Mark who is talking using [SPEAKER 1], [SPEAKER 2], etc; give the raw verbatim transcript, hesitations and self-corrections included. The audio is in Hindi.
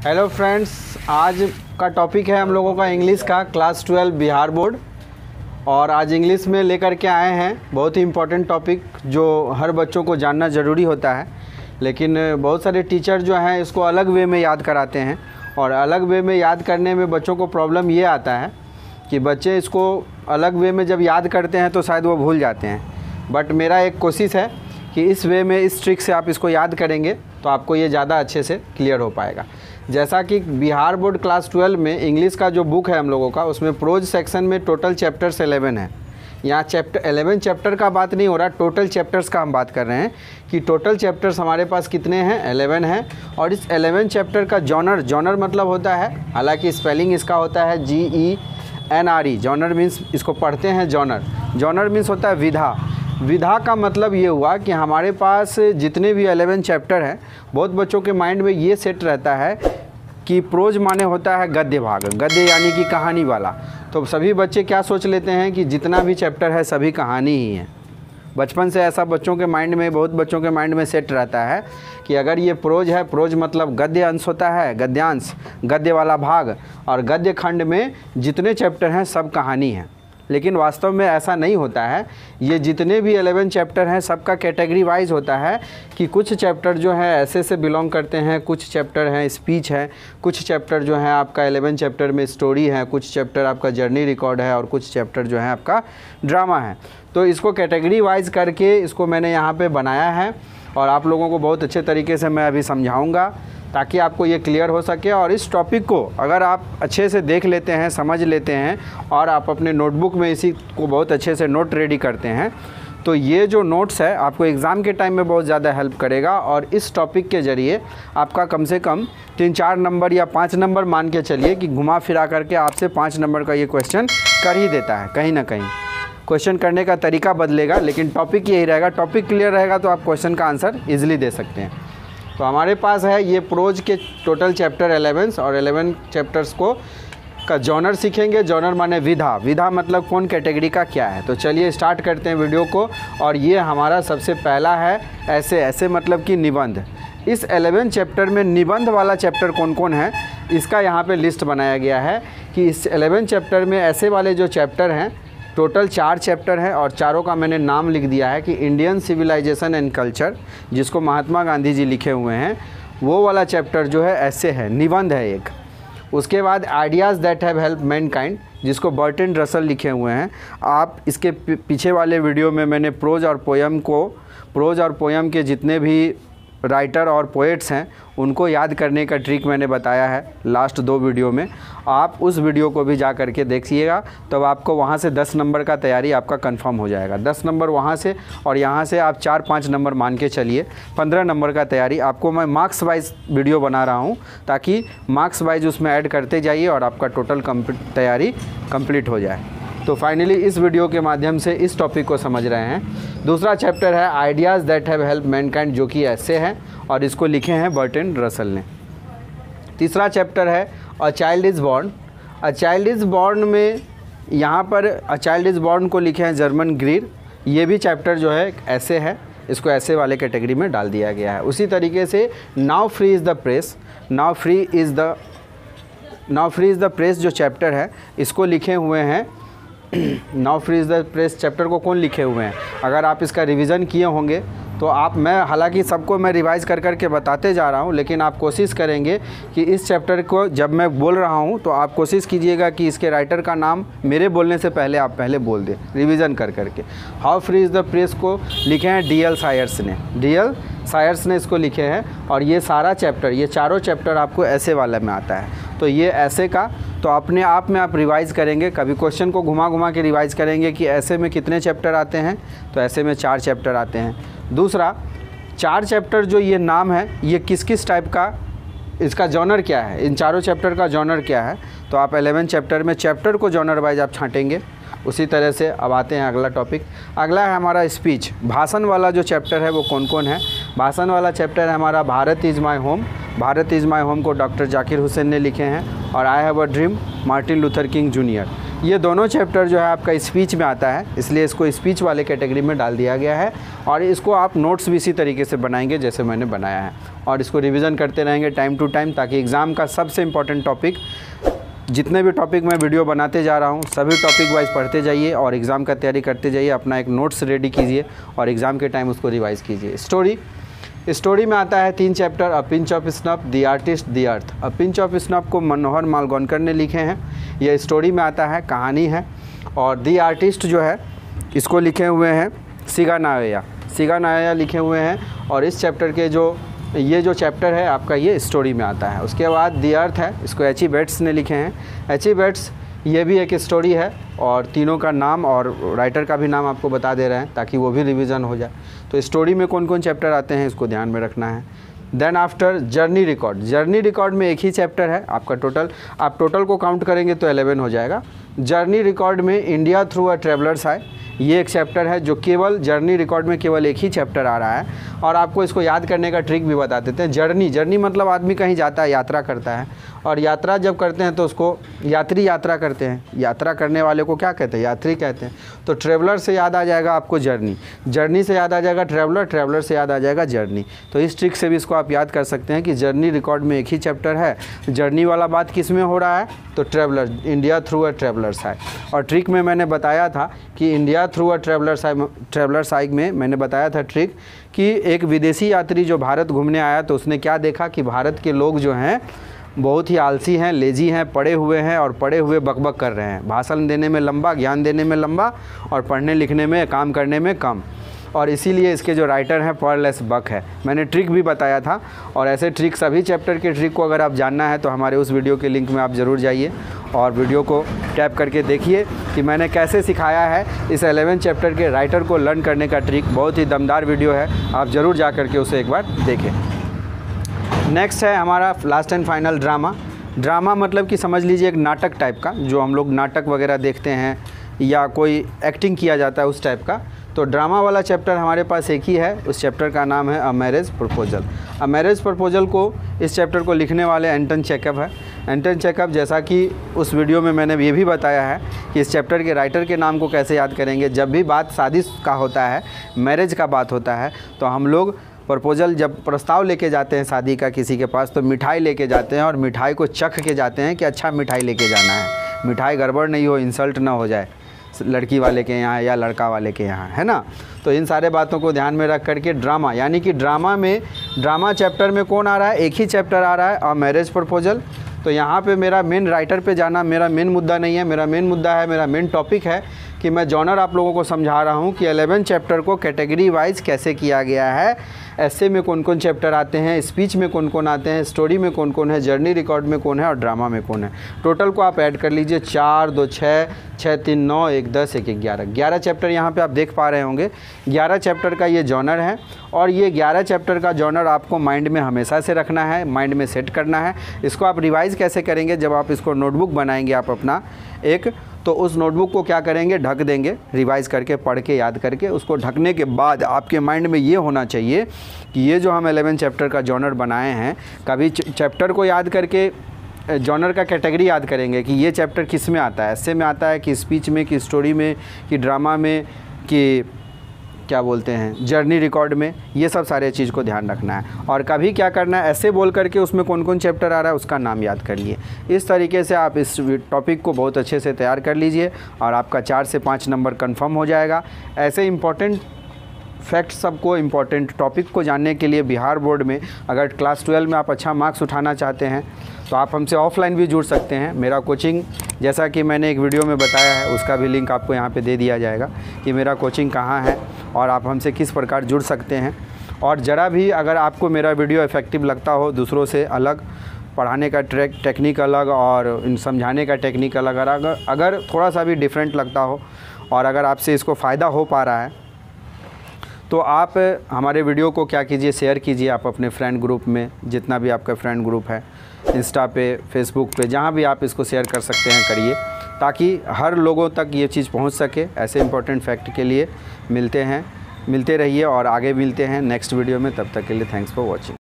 [SPEAKER 1] हेलो फ्रेंड्स, आज का टॉपिक है हम लोगों का इंग्लिश का क्लास ट्वेल्व बिहार बोर्ड। और आज इंग्लिश में लेकर के आए हैं बहुत ही इम्पोर्टेंट टॉपिक जो हर बच्चों को जानना ज़रूरी होता है। लेकिन बहुत सारे टीचर जो हैं इसको अलग वे में याद कराते हैं और अलग वे में याद करने में बच्चों को प्रॉब्लम ये आता है कि बच्चे इसको अलग वे में जब याद करते हैं तो शायद वो भूल जाते हैं। बट मेरा एक कोशिश है कि इस वे में, इस ट्रिक से आप इसको याद करेंगे तो आपको ये ज़्यादा अच्छे से क्लियर हो पाएगा। जैसा कि बिहार बोर्ड क्लास ट्वेल्व में इंग्लिश का जो बुक है हम लोगों का, उसमें प्रोज सेक्शन में टोटल चैप्टर्स एलेवन है। यहाँ चैप्टर एलेवन चैप्टर का बात नहीं हो रहा, टोटल चैप्टर्स का हम बात कर रहे हैं कि टोटल चैप्टर्स हमारे पास कितने हैं, एलेवन हैं। और इस एलेवन चैप्टर का जॉनर, जॉनर मतलब होता है, हालांकि स्पेलिंग इसका होता है G E N R E. Genre means, इसको पढ़ते हैं जॉनर। जॉनर मीन्स होता है विधा। विधा का मतलब ये हुआ कि हमारे पास जितने भी एलेवन चैप्टर हैं, बहुत बच्चों के माइंड में ये सेट रहता है कि प्रोज माने होता है गद्य भाग, गद्य यानी कि कहानी वाला। तो सभी बच्चे क्या सोच लेते हैं कि जितना भी चैप्टर है सभी कहानी ही है। बचपन से ऐसा बच्चों के माइंड में, बहुत बच्चों के माइंड में सेट रहता है कि अगर ये प्रोज है, प्रोज मतलब गद्य अंश होता है, गद्यांश, गद्य वाला भाग, और गद्य खंड में जितने चैप्टर हैं सब कहानी है। लेकिन वास्तव में ऐसा नहीं होता है। ये जितने भी एलेवन चैप्टर हैं सबका कैटेगरी वाइज होता है कि कुछ चैप्टर जो है ऐसे से बिलोंग करते हैं, कुछ चैप्टर हैं स्पीच है, कुछ चैप्टर जो है आपका एलेवन चैप्टर में स्टोरी है, कुछ चैप्टर आपका जर्नी रिकॉर्ड है और कुछ चैप्टर जो है आपका ड्रामा है। तो इसको कैटेगरी वाइज करके इसको मैंने यहाँ पे बनाया है और आप लोगों को बहुत अच्छे तरीके से मैं अभी समझाऊँगा ताकि आपको ये क्लियर हो सके। और इस टॉपिक को अगर आप अच्छे से देख लेते हैं, समझ लेते हैं और आप अपने नोटबुक में इसी को बहुत अच्छे से नोट रेडी करते हैं तो ये जो नोट्स है आपको एग्ज़ाम के टाइम में बहुत ज़्यादा हेल्प करेगा। और इस टॉपिक के ज़रिए आपका कम से कम तीन चार नंबर या पाँच नंबर मान के चलिए कि घुमा फिरा करके आपसे पाँच नंबर का ये क्वेश्चन कर ही देता है। कहीं ना कहीं क्वेश्चन करने का तरीका बदलेगा लेकिन टॉपिक यही रहेगा। टॉपिक क्लियर रहेगा तो आप क्वेश्चन का आंसर ईजिली दे सकते हैं। तो हमारे पास है ये प्रोज के टोटल चैप्टर एलेवन और एलेवन चैप्टर्स को का जॉनर सीखेंगे। जॉनर माने विधा, विधा मतलब कौन कैटेगरी का क्या है। तो चलिए स्टार्ट करते हैं वीडियो को। और ये हमारा सबसे पहला है ऐसे, ऐसे मतलब कि निबंध। इस एलेवन चैप्टर में निबंध वाला चैप्टर कौन कौन है इसका यहाँ पे लिस्ट बनाया गया है कि इस एलेवन चैप्टर में ऐसे वाले जो चैप्टर हैं, टोटल चार चैप्टर हैं और चारों का मैंने नाम लिख दिया है कि इंडियन सिविलाइजेशन एंड कल्चर, जिसको महात्मा गांधी जी लिखे हुए हैं, वो वाला चैप्टर जो है ऐसे है, निबंध है एक। उसके बाद ideas that have help mankind, जिसको बर्टन रसल लिखे हुए हैं। आप इसके पीछे वाले वीडियो में मैंने प्रोज और पोयम को, प्रोज और पोयम के जितने भी राइटर और पोएट्स हैं उनको याद करने का ट्रिक मैंने बताया है लास्ट दो वीडियो में। आप उस वीडियो को भी जा करके देखिएगा तब तो आपको वहाँ से दस नंबर का तैयारी आपका कंफर्म हो जाएगा। दस नंबर वहाँ से और यहाँ से आप चार पाँच नंबर मान के चलिए, पंद्रह नंबर का तैयारी आपको मैं मार्क्स वाइज वीडियो बना रहा हूँ ताकि मार्क्स वाइज उसमें ऐड करते जाइए और आपका टोटल तैयारी कंप्लीट हो जाए। तो फाइनली इस वीडियो के माध्यम से इस टॉपिक को समझ रहे हैं। दूसरा चैप्टर है ideas that have help mankind, जो कि ऐसे है और इसको लिखे हैं बर्टन रसल ने। तीसरा चैप्टर है a child is born. A child is born में यहाँ पर अ चाइल्ड इज़ बॉर्न को लिखे हैं जर्मन ग्रीर। ये भी चैप्टर जो है ऐसे है, इसको ऐसे वाले कैटेगरी में डाल दिया गया है। उसी तरीके से now free is the press, now free is the now free is the press जो चैप्टर है इसको लिखे हुए हैं now free is the press chapter को कौन लिखे हुए हैं। अगर आप इसका रिवीजन किए होंगे तो आप, मैं हालांकि सबको मैं रिवाइज़ कर कर के बताते जा रहा हूं, लेकिन आप कोशिश करेंगे कि इस चैप्टर को जब मैं बोल रहा हूं तो आप कोशिश कीजिएगा कि इसके राइटर का नाम मेरे बोलने से पहले आप पहले बोल दें, रिवीजन कर कर के। How free is the press को लिखे हैं डी एल सायर्स ने, डी एल सायर्स ने इसको लिखे हैं। और ये सारा चैप्टर, ये चारों चैप्टर आपको ऐसे वाले में आता है। तो ये ऐसे का तो अपने आप में आप रिवाइज़ करेंगे, कभी क्वेश्चन को घुमा घुमा के रिवाइज़ करेंगे कि ऐसे में कितने चैप्टर आते हैं, तो ऐसे में चार चैप्टर आते हैं। दूसरा, चार चैप्टर जो ये नाम है ये किस किस टाइप का, इसका जॉनर क्या है, इन चारों चैप्टर का जॉनर क्या है। तो आप एलेवन चैप्टर में चैप्टर को जॉनर वाइज आप छाँटेंगे। उसी तरह से अब आते हैं अगला टॉपिक। अगला है हमारा स्पीच, भाषण वाला जो चैप्टर है वो कौन कौन है। भाषण वाला चैप्टर है हमारा Bharat is my home. Bharat is my home को डॉक्टर जाकिर हुसैन ने लिखे हैं। और I have a dream, Martin Luther King junior. ये दोनों चैप्टर जो है आपका स्पीच में आता है, इसलिए इसको स्पीच वाले कैटेगरी में डाल दिया गया है। और इसको आप नोट्स भी इसी तरीके से बनाएंगे जैसे मैंने बनाया है, और इसको रिवीजन करते रहेंगे टाइम टू टाइम, ताकि एग्ज़ाम का सबसे इम्पॉर्टेंट टॉपिक, जितने भी टॉपिक मैं वीडियो बनाते जा रहा हूँ सभी टॉपिक वाइज पढ़ते जाइए और एग्ज़ाम का तैयारी करते जाइए। अपना एक नोट्स रेडी कीजिए और एग्ज़ाम के टाइम उसको रिवाइज़ कीजिए। स्टोरी स्टोरी में आता है तीन chapter, a pinch of snuff, the artist, the earth. A pinch of snuff को मनोहर मालगोंकर ने लिखे हैं, यह स्टोरी में आता है, कहानी है। और द आर्टिस्ट जो है इसको लिखे हुए हैं सिगा नायया सिगा नायया लिखे हुए हैं। और इस चैप्टर के जो ये जो चैप्टर है आपका ये स्टोरी में आता है। उसके बाद द अर्थ है, इसको एच ई बेट्स ने लिखे हैं। एच ई बेट्स ये भी एक स्टोरी है, और तीनों का नाम और राइटर का भी नाम आपको बता दे रहे हैं ताकि वो भी रिवीजन हो जाए। तो स्टोरी में कौन कौन चैप्टर आते हैं इसको ध्यान में रखना है। Then after journey record. Journey record में एक ही चैप्टर है आपका, टोटल आप टोटल को काउंट करेंगे तो एलेवन हो जाएगा। जर्नी रिकॉर्ड में इंडिया थ्रू अ ट्रेवलर्स है, ये एक चैप्टर है जो केवल जर्नी रिकॉर्ड में केवल एक ही चैप्टर आ रहा है। और आपको इसको याद करने का ट्रिक भी बता देते हैं। जर्नी जर्नी मतलब आदमी कहीं जाता है, यात्रा करता है, और यात्रा जब करते हैं तो उसको यात्री यात्रा करते हैं। यात्रा करने वाले को क्या कहते हैं? यात्री कहते हैं। तो ट्रेवलर से याद आ जाएगा आपको जर्नी, जर्नी से याद आ जाएगा ट्रेवलर, ट्रेवलर से याद आ जाएगा जर्नी। तो इस ट्रिक से भी इसको आप याद कर सकते हैं कि जर्नी रिकॉर्ड में एक ही चैप्टर है। जर्नी वाला बात किस में हो रहा है? तो traveller, India through a travellers है। और ट्रिक में मैंने बताया था कि India through a travellers travellers आइग में मैंने बताया था ट्रिक कि एक विदेशी यात्री जो भारत घूमने आया तो उसने क्या देखा कि भारत के लोग जो हैं बहुत ही आलसी हैं, लेजी हैं, पढ़े हुए हैं और पढ़े हुए बकबक कर रहे हैं। भाषण देने में लंबा, ज्ञान देने में लंबा, और पढ़ने लिखने में, काम करने में कम। और इसीलिए इसके जो राइटर हैं पॉरलेस बक है। मैंने ट्रिक भी बताया था, और ऐसे ट्रिक सभी चैप्टर के ट्रिक को अगर आप जानना है तो हमारे उस वीडियो के लिंक में आप ज़रूर जाइए और वीडियो को टैप करके देखिए कि मैंने कैसे सिखाया है इस एलेवन चैप्टर के राइटर को लर्न करने का ट्रिक। बहुत ही दमदार वीडियो है, आप ज़रूर जा कर के उसे एक बार देखें। नेक्स्ट है हमारा last and final drama. Drama मतलब कि समझ लीजिए एक नाटक टाइप का, जो हम लोग नाटक वगैरह देखते हैं या कोई एक्टिंग किया जाता है उस टाइप का। तो ड्रामा वाला चैप्टर हमारे पास एक ही है, उस चैप्टर का नाम है a marriage proposal. A marriage proposal को, इस चैप्टर को लिखने वाले एंटन चेकअप है। एंटन चेकअप, जैसा कि उस वीडियो में मैंने ये भी बताया है कि इस चैप्टर के राइटर के नाम को कैसे याद करेंगे। जब भी बात शादी का होता है, मैरिज का बात होता है, तो हम लोग प्रपोजल, जब प्रस्ताव लेके जाते हैं शादी का किसी के पास, तो मिठाई लेके जाते हैं और मिठाई को चख के जाते हैं कि अच्छा मिठाई लेके जाना है, मिठाई गड़बड़ नहीं हो, इंसल्ट ना हो जाए लड़की वाले के यहाँ या लड़का वाले के यहाँ, है ना। तो इन सारे बातों को ध्यान में रख करके ड्रामा, यानी कि ड्रामा में, ड्रामा चैप्टर में कौन आ रहा है? एक ही चैप्टर आ रहा है, अ मैरिज प्रपोजल। तो यहाँ पे मेरा मेन राइटर पे जाना मेरा मेन मुद्दा नहीं है। मेरा मेन मुद्दा है, मेरा मेन टॉपिक है कि मैं जॉनर आप लोगों को समझा रहा हूँ कि एलेवन चैप्टर को कैटेगरी वाइज कैसे किया गया है। ऐसे में कौन कौन चैप्टर आते हैं, स्पीच में कौन कौन आते हैं, स्टोरी में कौन कौन है, जर्नी रिकॉर्ड में कौन है और ड्रामा में कौन है। टोटल को आप ऐड कर लीजिए, चार दो छः, छः तीन नौ, एक दस, एक ग्यारह। ग्यारह चैप्टर यहाँ पे आप देख पा रहे होंगे। ग्यारह चैप्टर का ये जॉनर है, और ये ग्यारह चैप्टर का जॉनर आपको माइंड में हमेशा से रखना है, माइंड में सेट करना है। इसको आप रिवाइज़ कैसे करेंगे? जब आप इसको नोटबुक बनाएंगे आप अपना एक, तो उस नोटबुक को क्या करेंगे? ढक देंगे, रिवाइज़ करके, पढ़ के, याद करके। उसको ढकने के बाद आपके माइंड में ये होना चाहिए कि ये जो हम एलेवन चैप्टर का जॉनर बनाए हैं, कभी चैप्टर को याद करके जॉनर का कैटेगरी याद करेंगे कि ये चैप्टर किस में आता है, ऐसे में आता है कि स्पीच में, कि स्टोरी में, कि ड्रामा में, कि क्या बोलते हैं जर्नी रिकॉर्ड में। ये सब सारे चीज़ को ध्यान रखना है। और कभी क्या करना है, ऐसे बोल करके उसमें कौन कौन चैप्टर आ रहा है उसका नाम याद कर लिए। इस तरीके से आप इस टॉपिक को बहुत अच्छे से तैयार कर लीजिए और आपका चार से पाँच नंबर कंफर्म हो जाएगा। ऐसे इंपॉर्टेंट फैक्ट सबको, इम्पॉर्टेंट टॉपिक को जानने के लिए बिहार बोर्ड में अगर क्लास ट्वेल्व में आप अच्छा मार्क्स उठाना चाहते हैं तो आप हमसे ऑफलाइन भी जुड़ सकते हैं। मेरा कोचिंग, जैसा कि मैंने एक वीडियो में बताया है, उसका भी लिंक आपको यहाँ पे दे दिया जाएगा कि मेरा कोचिंग कहाँ है और आप हमसे किस प्रकार जुड़ सकते हैं। और ज़रा भी अगर आपको मेरा वीडियो इफ़ेक्टिव लगता हो, दूसरों से अलग, पढ़ाने का ट्रैक टेक्निक अलग और इन समझाने का टेक्निक अलग, अगर अगर थोड़ा सा भी डिफरेंट लगता हो और अगर आपसे इसको फ़ायदा हो पा रहा है, तो आप हमारे वीडियो को क्या कीजिए, शेयर कीजिए आप अपने फ्रेंड ग्रुप में, जितना भी आपका फ्रेंड ग्रुप है, इंस्टा पे, फेसबुक पे, जहाँ भी आप इसको शेयर कर सकते हैं करिए, ताकि हर लोगों तक ये चीज़ पहुँच सके। ऐसे इंपॉर्टेंट फैक्ट के लिए मिलते हैं, मिलते रहिए और आगे मिलते हैं नेक्स्ट वीडियो में। तब तक के लिए थैंक्स फॉर वॉचिंग।